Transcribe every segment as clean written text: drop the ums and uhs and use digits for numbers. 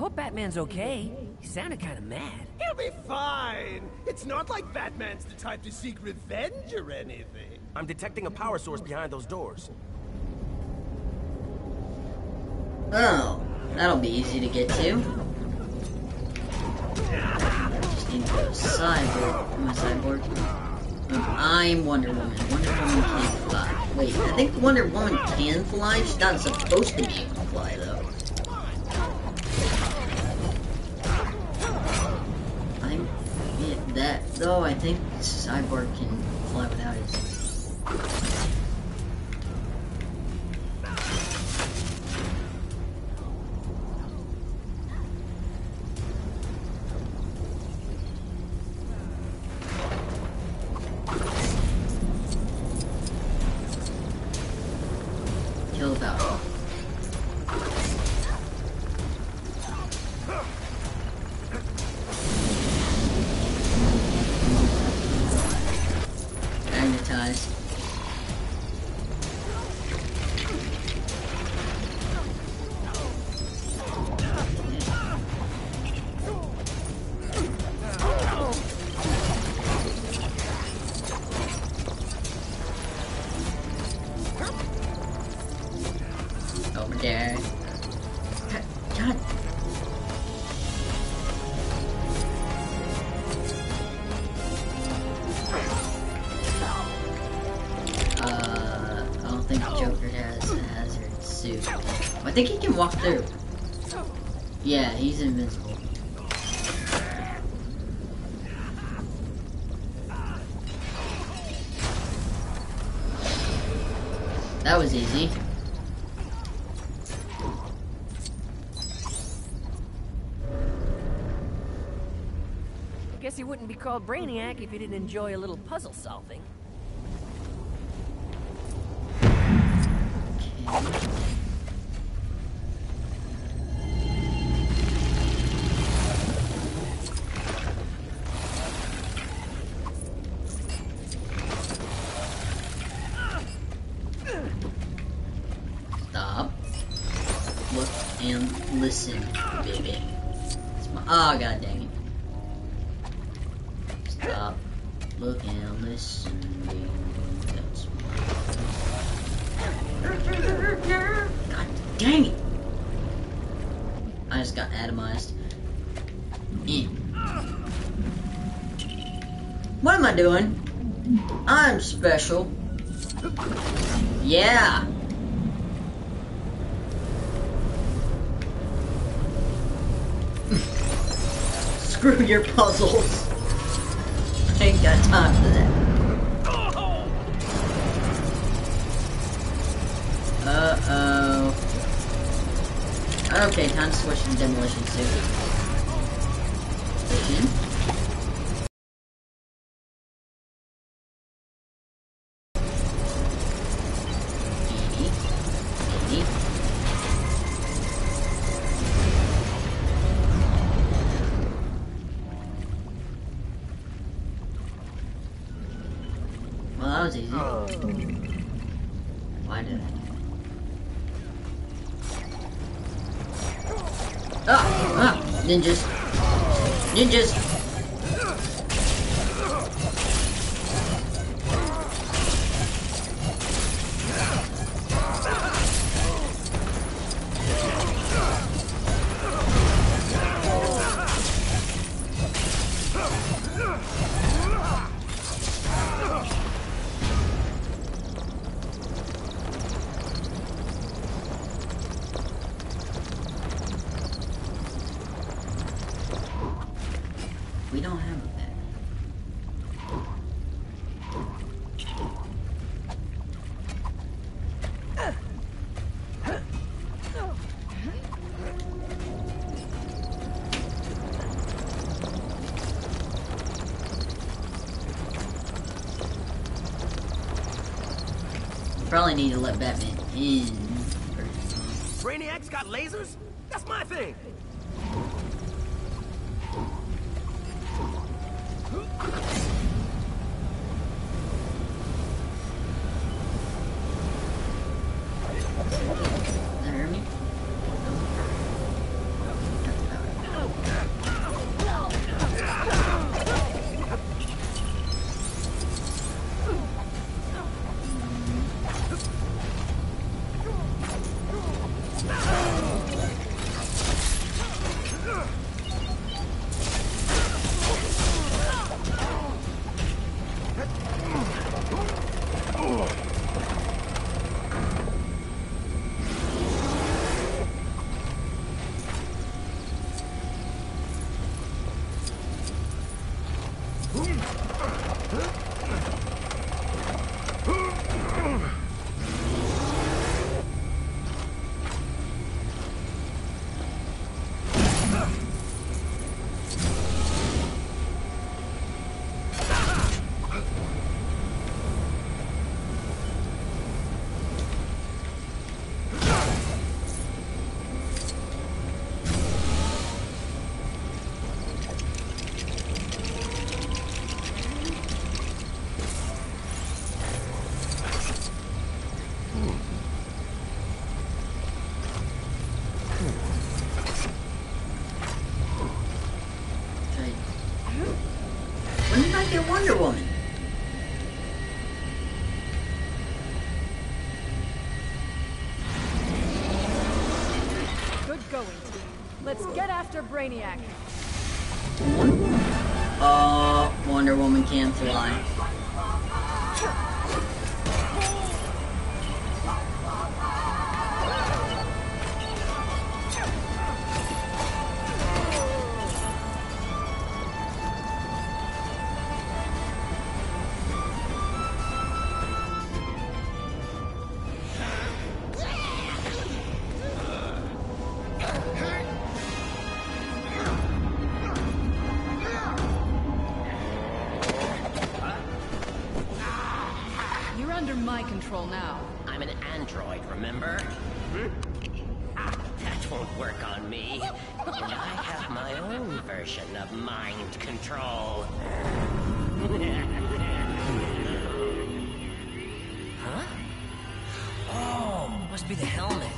hope Batman's okay. He sounded kind of mad. He'll be fine. It's not like Batman's the type to seek revenge or anything. I'm detecting a power source behind those doors. Oh, that'll be easy to get to. Just need to go cyborg. Am I cyborg? I'm Wonder Woman. Wonder Woman can't fly. Wait, I think Wonder Woman can fly. She's not supposed to be able to fly, though. Though I think Cyborg can fly without his. Kill the battle. Magnetized. Over there. God. I don't think Joker has a hazard suit. I think he can walk through. Yeah, he's invincible. That was easy. Guess he wouldn't be called Brainiac if he didn't enjoy a little puzzle solving. Stop. Look and listen, baby. Oh, god dang it. Stop. Look and listen, baby. That's God dang it. I just got atomized. What am I doing? I'm special. Yeah. Screw your puzzles. I ain't got time for that. Uh-oh. Okay, time to switch to demolition suit. Vision. Well, that was easy. Why did I? Ninjas. Ninjas. We don't have a bed. Probably need to let Batman in. Brainiac's got lasers? That's my thing. Let's get after Brainiac. Wonder Woman can't fly. You're under my control now. I'm an android, remember? That won't work on me. And I have my own version of mind control. Huh? Oh, must be the helmet.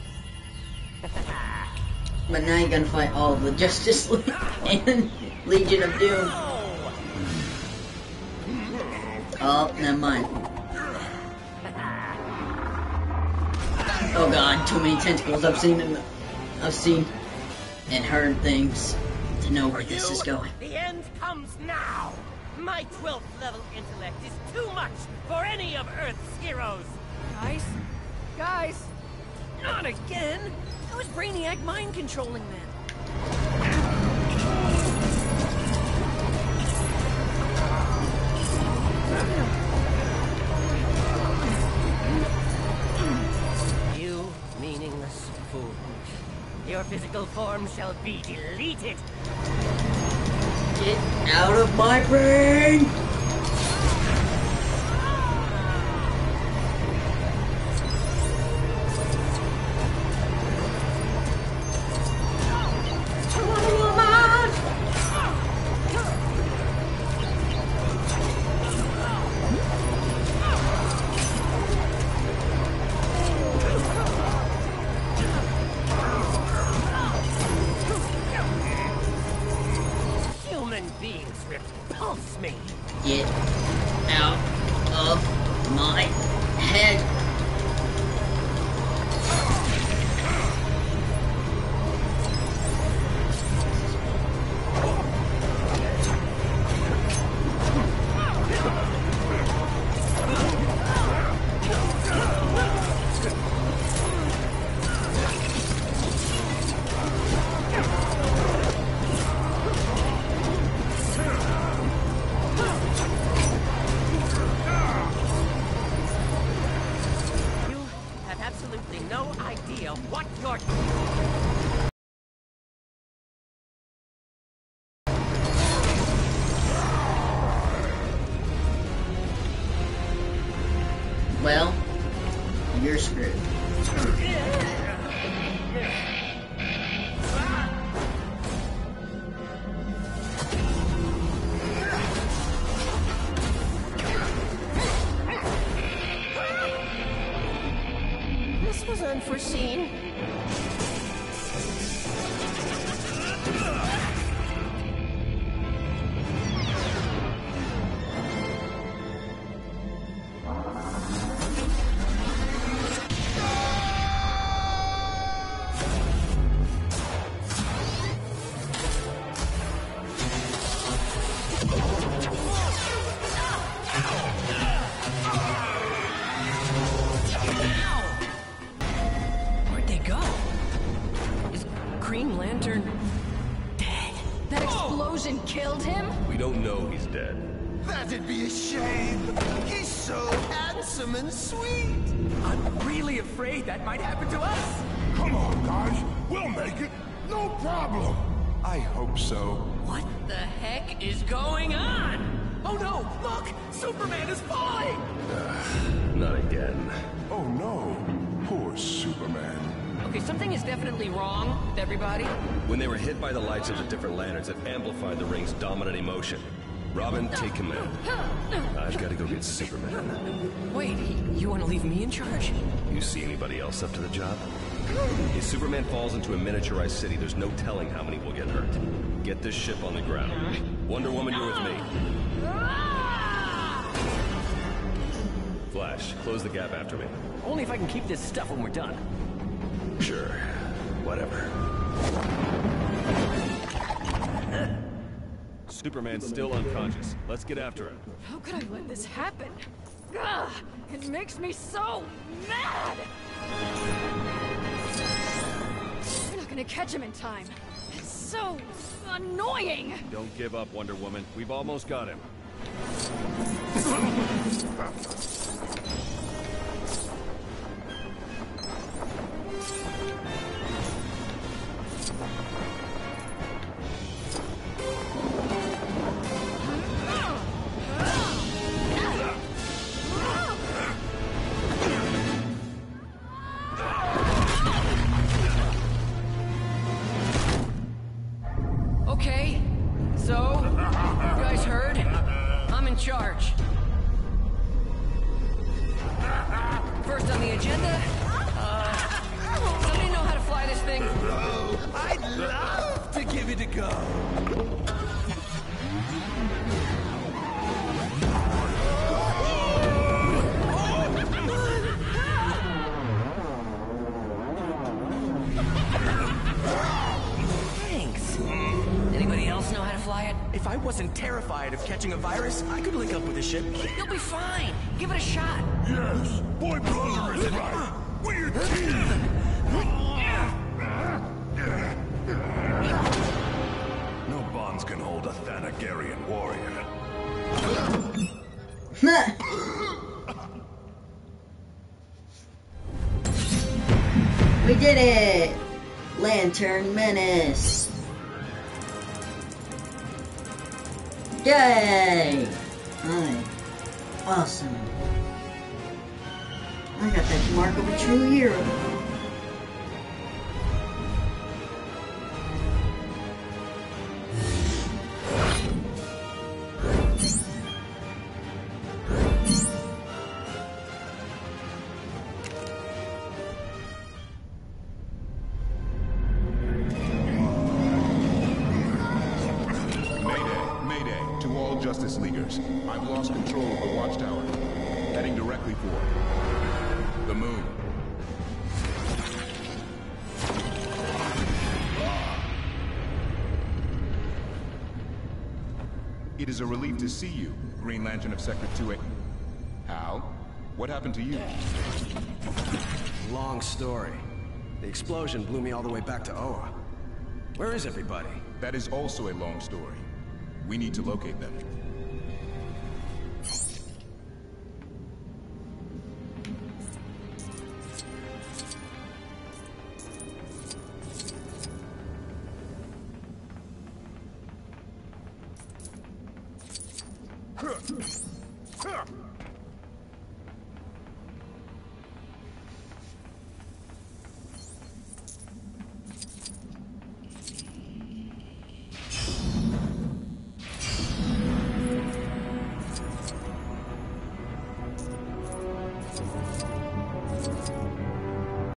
But now you're gonna fight all of the Justice League and Legion of Doom. Oh, never mind. Oh god, too many tentacles. I've seen and heard things to know where this is going. The end comes now! My 12th level intellect is too much for any of Earth's heroes! Guys! Not again! How is Brainiac mind controlling them? You meaningless fool. Your physical form shall be deleted! Get out of my brain! Human beings repulse me! Get out of my head! Absolutely no idea what you're... Well, you're screwed. This was unforeseen. Where'd they go? Is Green Lantern dead? That explosion killed him? We don't know he's dead. That'd be a shame. He's so handsome and sweet. I'm really afraid that might happen to us. Come on, guys. We'll make it. No problem. I hope so. What the heck is going on? Oh no, look! Superman is falling! Not again. Oh no. Poor Superman. Okay, something is definitely wrong with everybody. When they were hit by the lights of the different lanterns, it amplified the ring's dominant emotion. Robin, take command. I've got to go get Superman. Wait, you want to leave me in charge? You see anybody else up to the job? If Superman falls into a miniaturized city, there's no telling how many will get hurt. Get this ship on the ground. Wonder Woman, you're with me. Flash, close the gap after me. Only if I can keep this stuff when we're done. Sure. Whatever. Superman's still unconscious. Let's get after him. How could I let this happen? Ugh, it makes me so mad! We're not gonna catch him in time. It's so annoying! Don't give up, Wonder Woman. We've almost got him. Okay, so, you guys heard? I'm in charge. First on the agenda, somebody know how to fly this thing? I'd love to give it a go. Thanks. Anybody else know how to fly it? If I wasn't terrified of catching a virus, I could link up with the ship. You'll be fine. Give it a shot. Yes, Boy Blunder is right. We're a team. No bonds can hold a Thanagarian warrior. We did it! Lantern Menace! Yay! Alright. Awesome. I got that mark of a true hero. Justice Leaguers, I've lost control of the Watchtower. Heading directly for the moon. It is a relief to see you, Green Lantern of Sector 2A. Hal, what happened to you? Long story. The explosion blew me all the way back to Oa. Where is everybody? That is also a long story. We need to locate them.